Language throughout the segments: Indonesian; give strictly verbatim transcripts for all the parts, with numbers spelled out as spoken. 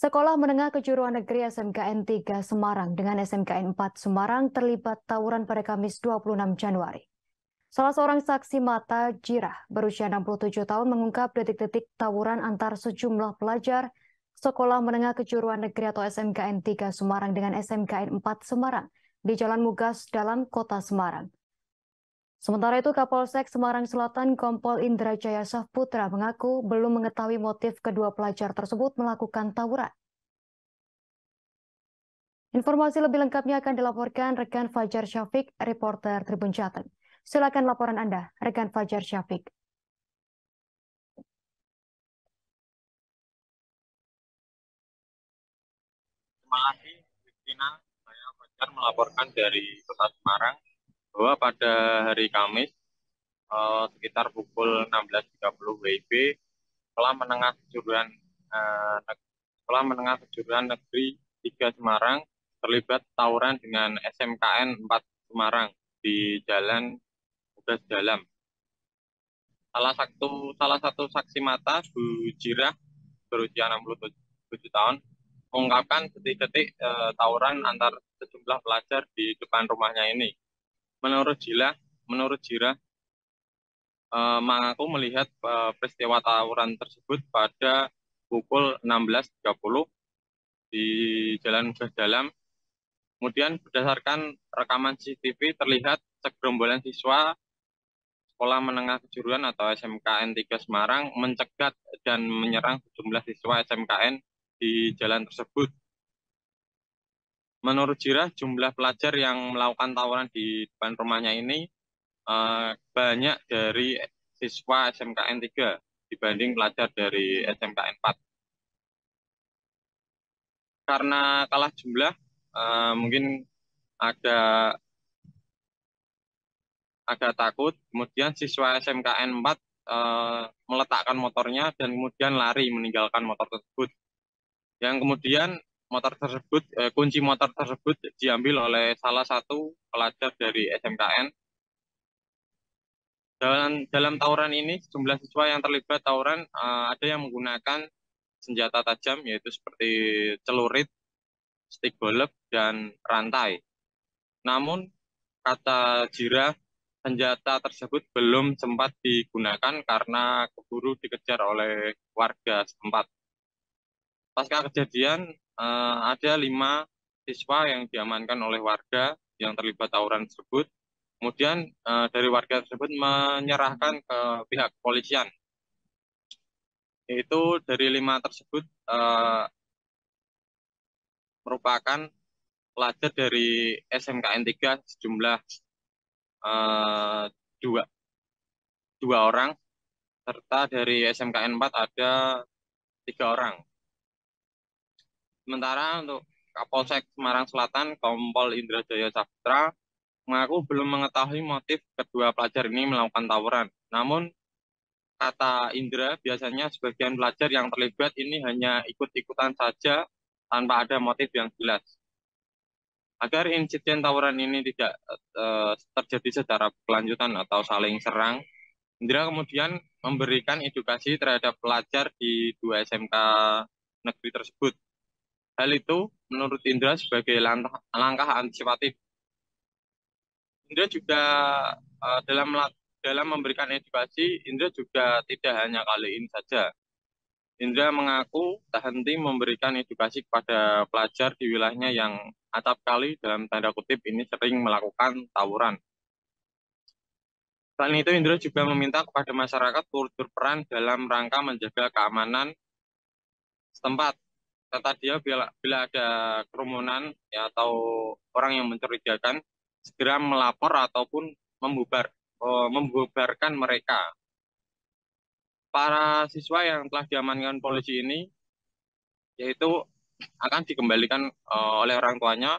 Sekolah Menengah Kejuruan Negeri S M K N tiga Semarang dengan S M K N empat Semarang terlibat tawuran pada Kamis dua puluh enam Januari. Salah seorang saksi mata Jirah berusia enam puluh tujuh tahun mengungkap detik-detik tawuran antar sejumlah pelajar Sekolah Menengah Kejuruan Negeri atau S M K N tiga Semarang dengan S M K N empat Semarang di Jalan Mugas dalam Kota Semarang. Sementara itu, Kapolsek Semarang Selatan Kompol Indra Jaya Saputra mengaku belum mengetahui motif kedua pelajar tersebut melakukan tawuran. Informasi lebih lengkapnya akan dilaporkan rekan Fajar Syafiq, reporter Tribun Jateng. Silakan laporan Anda, rekan Fajar Syafiq. Terima kasih, Christina. Saya Fajar melaporkan dari Kota Semarang bahwa pada hari Kamis eh, sekitar pukul enam belas tiga puluh W I B, Sekolah Menengah Kejuruan eh, Sekolah Menengah Kejuruan Negeri tiga Semarang terlibat tawuran dengan S M K N empat Semarang di Jalan Mugas Dalam. Salah satu salah satu saksi mata, Bu Jirah, berusia enam puluh tujuh tahun, mengungkapkan detik-detik e, tawuran antar sejumlah pelajar di depan rumahnya ini. Menurut Jirah, menurut Jirah, e, mengaku melihat e, peristiwa tawuran tersebut pada pukul enam belas tiga puluh di Jalan Mugas Dalam. Kemudian berdasarkan rekaman C C T V terlihat segerombolan siswa Sekolah Menengah Kejuruan atau S M K N tiga Semarang mencegat dan menyerang sejumlah siswa S M K N di jalan tersebut. Menurut Jirah, jumlah pelajar yang melakukan tawuran di depan rumahnya ini eh, banyak dari siswa S M K N tiga dibanding pelajar dari S M K N empat. Karena kalah jumlah, eh, mungkin agak agak takut, kemudian siswa S M K N empat eh, meletakkan motornya dan kemudian lari meninggalkan motor tersebut. Yang kemudian motor tersebut, eh, kunci motor tersebut diambil oleh salah satu pelajar dari S M K N. Dalam, dalam tawuran ini, jumlah siswa yang terlibat tawuran eh, ada yang menggunakan senjata tajam, yaitu seperti celurit, stik golf, dan rantai. Namun, kata Jirah, senjata tersebut belum sempat digunakan karena keburu dikejar oleh warga setempat. Pasca kejadian, eh, ada lima siswa yang diamankan oleh warga yang terlibat tawuran tersebut. Kemudian eh, dari warga tersebut menyerahkan ke pihak kepolisian. Yaitu dari lima tersebut eh, merupakan pelajar dari S M K N tiga sejumlah eh, dua, dua orang, serta dari S M K N empat ada tiga orang. Sementara untuk Kapolsek Semarang Selatan, Kompol Indra Jaya Saputra, mengaku belum mengetahui motif kedua pelajar ini melakukan tawuran. Namun, kata Indra, biasanya sebagian pelajar yang terlibat ini hanya ikut-ikutan saja tanpa ada motif yang jelas. Agar insiden tawuran ini tidak uh, terjadi secara berkelanjutan atau saling serang, Indra kemudian memberikan edukasi terhadap pelajar di dua S M K negeri tersebut. Hal itu menurut Indra sebagai langkah, langkah antisipatif. Indra juga uh, dalam dalam memberikan edukasi, Indra juga tidak hanya kali ini saja. Indra mengaku tak henti memberikan edukasi kepada pelajar di wilayahnya yang acap kali dalam tanda kutip ini sering melakukan tawuran. Selain itu, Indra juga meminta kepada masyarakat turut berperan dalam rangka menjaga keamanan setempat. Kata dia, bila, bila ada kerumunan ya, atau orang yang mencurigakan, segera melapor ataupun membubar, oh, membubarkan mereka. Para siswa yang telah diamankan polisi ini, yaitu akan dikembalikan uh, oleh orang tuanya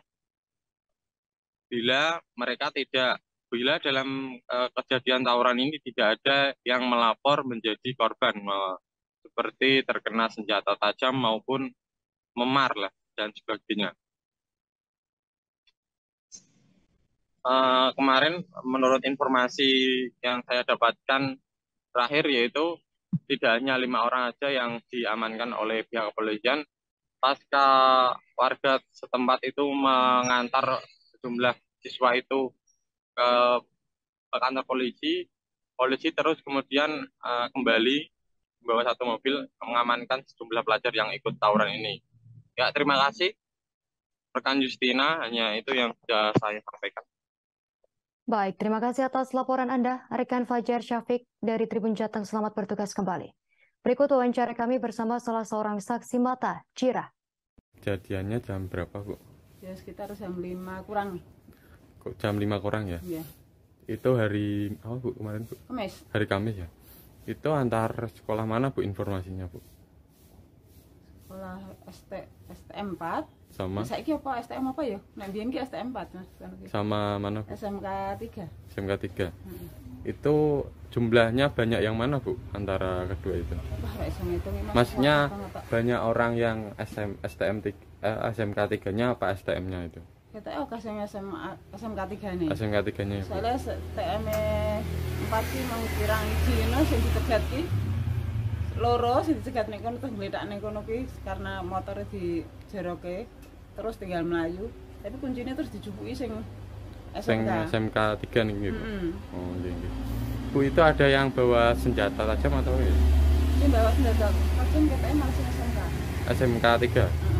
bila mereka tidak, bila dalam uh, kejadian tawuran ini tidak ada yang melapor menjadi korban, uh, seperti terkena senjata tajam maupun memar lah dan sebagainya. Uh, kemarin menurut informasi yang saya dapatkan terakhir, yaitu tidak hanya lima orang saja yang diamankan oleh pihak kepolisian, pasca warga setempat itu mengantar sejumlah siswa itu ke, ke kantor polisi, polisi terus kemudian uh, kembali membawa satu mobil mengamankan sejumlah pelajar yang ikut tawuran ini. Ya, terima kasih rekan Justina, hanya itu yang sudah saya sampaikan. Baik, terima kasih atas laporan Anda, rekan Fajar Syafiq dari Tribun Jateng. Selamat bertugas kembali. Berikut wawancara kami bersama salah seorang saksi mata, Cirah. Kejadiannya jam berapa, Bu? Ya sekitar jam lima kurang. Kok jam lima kurang ya? Iya. Itu hari apa, Bu, kemarin, Bu? Kamis. Hari Kamis ya? Itu antar sekolah mana, Bu, informasinya, Bu? Sekolah S T S T M empat. Sama? Saiki apa S T M apa ya? Nek biyen ki S T M empat, Mas. Sama mana, Bu? S M K tiga. S M K tiga. Hmm. Itu jumlahnya banyak yang mana, Bu, antara kedua itu? Wah, ra iso ngitung iki, Mas. Maksudnya Apa-apa. banyak orang yang S M, S T M tiga, eh, S M K tiga-nya apa S T M-nya itu? Kita oh kasih S M A S M K tiga nih. S M K tiga-nya, Bu. Soalnya S T M empat sih mau kirang iki ngono sing dicegat ki. Loro sing dicegat nek kono terus ngletak nek kono ki karena motornya dijeroke terus tinggal melayu. Tapi kuncinya terus dijupuki sing S Sing M K. S M K tiga nih gitu. Mm-hmm. Oh, iya, iya. Bu, itu ada yang bawa senjata tajam atau ya? Ini bawa senjata tajam katanya masih S M K. S M K tiga.